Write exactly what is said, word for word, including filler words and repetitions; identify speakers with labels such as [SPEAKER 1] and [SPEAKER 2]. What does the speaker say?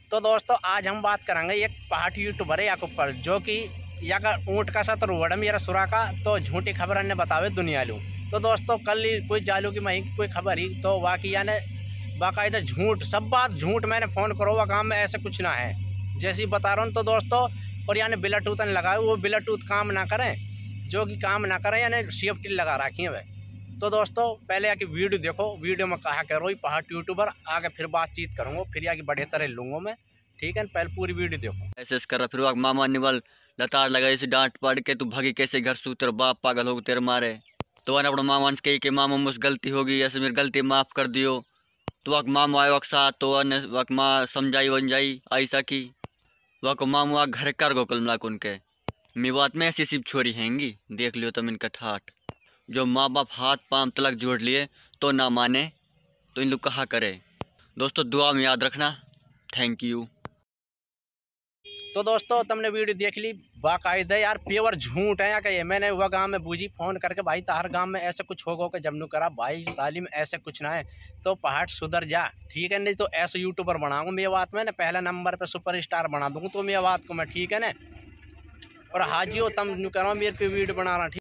[SPEAKER 1] तो दोस्तों आज हम बात करेंगे एक पहाड़ी यूट्यूबर है या ऊपर जो कि या का ऊँट का सतर हुआ मेरा सुरा का तो झूठी खबर ने बतावे दुनिया लूँ। तो दोस्तों कल ही कोई जालू की मही की कोई खबर ही तो वाकई यानी बाकायदा झूठ सब बात झूठ मैंने फ़ोन करो वह काम में ऐसा कुछ ना है जैसे ही बता रहा हूँ। तो दोस्तों और यानी ब्लूटूथ लगाए वो ब्लूटूथ काम ना करें जो कि काम ना करें यानी सेफ्टी लगा रखी है वह। तो दोस्तों पहले आके वीडियो देखो, वीडियो में कहा करो पहाड़ यूट्यूबर आगे फिर बातचीत करूँगा फिर आगे बढ़े तरह लूँगा मैं, ठीक है। पहले पूरी वीडियो देखो।
[SPEAKER 2] ऐसे कर फिर वो मामा निवल लतार लगा इसे डांट पड़ के तू भगी कैसे घर सू तेरा बाप पागल हो तेरे मारे तो वन अपना मामा से कही कि मामा मुझसे गलती होगी ऐसे मेरी गलती माफ़ कर दियो। तो वक मामा आयो वक साथ तो वन वक माँ समझाई वन जाई ऐसा की वक मामू घर कर गो कल मिला उनके मी बात में ऐसी सिर्फ छोरी हैंगी देख लियो तुम इनका ठाठ जो माँ बाप हाथ पाँव तलक जोड़ लिए तो ना माने तो इन लोग कहा करे। दोस्तों दुआ में याद रखना। Thank you.
[SPEAKER 1] तो दोस्तों तुमने वीडियो देख ली बाकायदा यार प्योर झूठ है या कहिए मैंने हुआ गांव में बूझी फ़ोन करके भाई तार गांव में ऐसे कुछ होगा कि जब नू करा भाई सालिम ऐसे कुछ ना है तो पहाड़ सुधर जा, ठीक है। नहीं तो ऐसे यूट्यूबर बनाऊंगा मेरी बात में ना पहले नंबर पे सुपर स्टार बना दूंगा तो मेरी बात को मैं, ठीक है ना। और हाजी हो तुम नू करो मेरे पे वीडियो बना रहा।